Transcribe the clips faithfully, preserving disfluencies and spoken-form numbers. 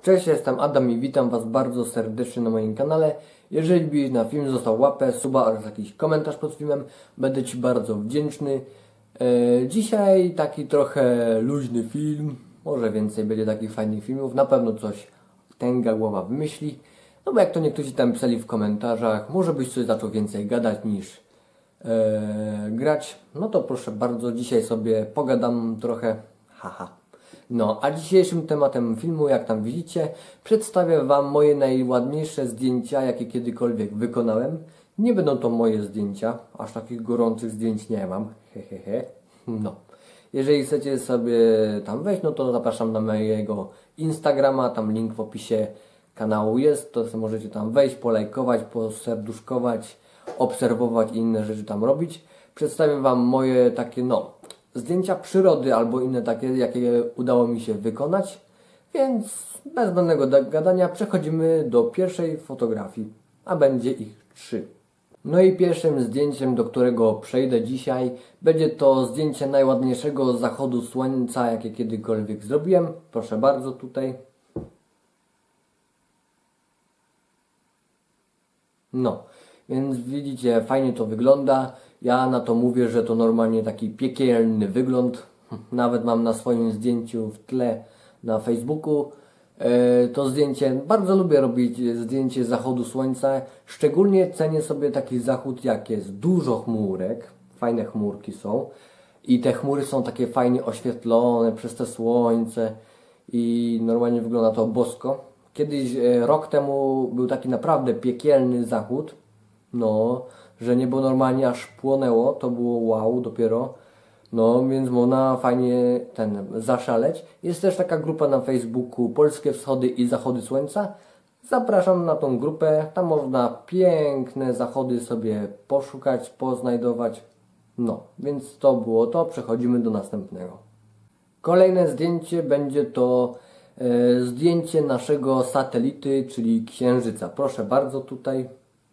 Cześć, jestem Adam i witam Was bardzo serdecznie na moim kanale. Jeżeli byś na film został łapę, suba oraz jakiś komentarz pod filmem, będę Ci bardzo wdzięczny. E, dzisiaj taki trochę luźny film, może więcej będzie takich fajnych filmów, na pewno coś tęga głowa wymyśli. No bo jak to niektórzy tam pisali w komentarzach, może byś coś zaczął więcej gadać niż e, grać. No to proszę bardzo, dzisiaj sobie pogadam trochę, haha. No, a dzisiejszym tematem filmu, jak tam widzicie, przedstawię Wam moje najładniejsze zdjęcia, jakie kiedykolwiek wykonałem. Nie będą to moje zdjęcia, aż takich gorących zdjęć nie mam, hehehe. No, jeżeli chcecie sobie tam wejść, no to zapraszam na mojego Instagrama, tam link w opisie kanału jest, to możecie tam wejść, polajkować, poserduszkować, obserwować i inne rzeczy tam robić. Przedstawię Wam moje takie, no, zdjęcia przyrody albo inne takie, jakie udało mi się wykonać, więc bez zbędnego gadania przechodzimy do pierwszej fotografii, a będzie ich trzy. No i pierwszym zdjęciem, do którego przejdę dzisiaj, będzie to zdjęcie najładniejszego zachodu słońca, jakie kiedykolwiek zrobiłem. Proszę bardzo, tutaj. No, więc widzicie, fajnie to wygląda. Ja na to mówię, że to normalnie taki piekielny wygląd. Nawet mam na swoim zdjęciu w tle na Facebooku e, to zdjęcie. Bardzo lubię robić zdjęcie zachodu słońca. Szczególnie cenię sobie taki zachód, jak jest dużo chmurek. Fajne chmurki są. I te chmury są takie fajnie oświetlone przez te słońce. I normalnie wygląda to bosko. Kiedyś, e, rok temu był taki naprawdę piekielny zachód. No, że niebo normalnie aż płonęło, to było wow dopiero. No, więc można fajnie ten zaszaleć. Jest też taka grupa na Facebooku Polskie Wschody i Zachody Słońca. Zapraszam na tą grupę, tam można piękne zachody sobie poszukać, poznajdować. No, więc to było to, przechodzimy do następnego. Kolejne zdjęcie będzie to e, zdjęcie naszego satelity, czyli Księżyca. Proszę bardzo tutaj.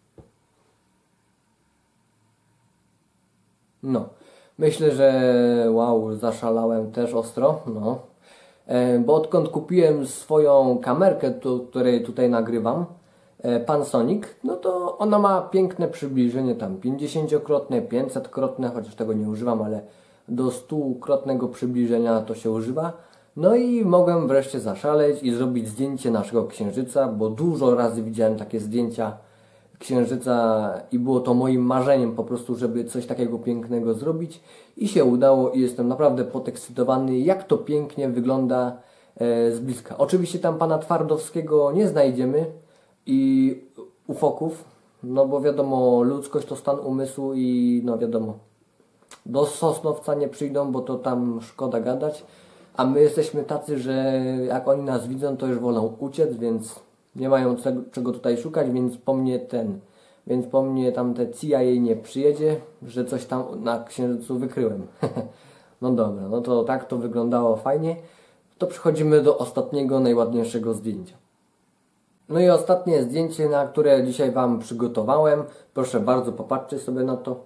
No, myślę, że wow, zaszalałem też ostro, no, e, bo odkąd kupiłem swoją kamerkę, tu, której tutaj nagrywam, e, Panasonic, no to ona ma piękne przybliżenie, tam pięćdziesięciokrotne, pięćsetkrotne, chociaż tego nie używam, ale do stukrotnego przybliżenia to się używa. No i mogłem wreszcie zaszaleć i zrobić zdjęcie naszego Księżyca, bo dużo razy widziałem takie zdjęcia Księżyca i było to moim marzeniem po prostu, żeby coś takiego pięknego zrobić i się udało i jestem naprawdę podekscytowany, jak to pięknie wygląda e, z bliska. Oczywiście tam pana Twardowskiego nie znajdziemy i ufoków, no bo wiadomo, ludzkość to stan umysłu i no wiadomo, do Sosnowca nie przyjdą, bo to tam szkoda gadać, a my jesteśmy tacy, że jak oni nas widzą, to już wolą uciec, więc nie mają czego, czego tutaj szukać, więc po mnie ten, więc po mnie tam te C I A nie przyjedzie, że coś tam na Księżycu wykryłem. No dobra, no to tak to wyglądało fajnie. To przechodzimy do ostatniego, najładniejszego zdjęcia. No i ostatnie zdjęcie, na które dzisiaj Wam przygotowałem. Proszę bardzo, popatrzcie sobie na to.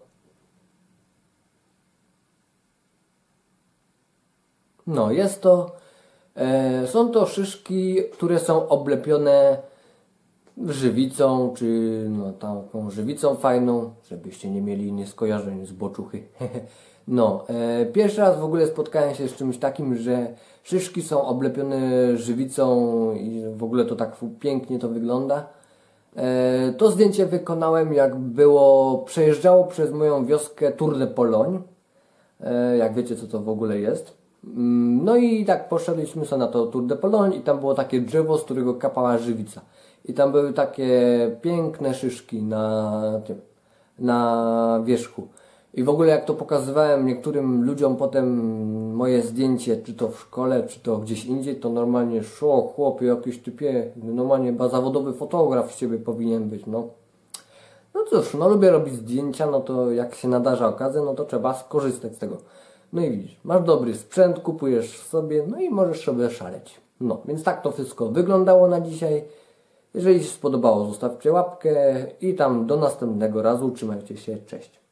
No, jest to E, są to szyszki, które są oblepione żywicą, czy no taką żywicą fajną, żebyście nie mieli innych skojarzeń z boczuchy. No, e, pierwszy raz w ogóle spotkałem się z czymś takim, że szyszki są oblepione żywicą i w ogóle to tak pięknie to wygląda. E, to zdjęcie wykonałem, jak było, przejeżdżało przez moją wioskę Tour de Pologne. E, jak wiecie, co to w ogóle jest. No i tak poszedliśmy sobie na to Tour de Pologne i tam było takie drzewo, z którego kapała żywica. I tam były takie piękne szyszki na tym, na wierzchu. I w ogóle jak to pokazywałem niektórym ludziom potem moje zdjęcie, czy to w szkole, czy to gdzieś indziej, to normalnie szok, chłopie, jakiś typie, normalnie chyba zawodowy fotograf z ciebie powinien być, no. No cóż, no lubię robić zdjęcia, no to jak się nadarza okazja, no to trzeba skorzystać z tego. No i widzisz, masz dobry sprzęt, kupujesz sobie, no i możesz sobie szaleć. No, więc tak to wszystko wyglądało na dzisiaj. Jeżeli się spodobało, zostawcie łapkę i tam do następnego razu. Trzymajcie się, cześć.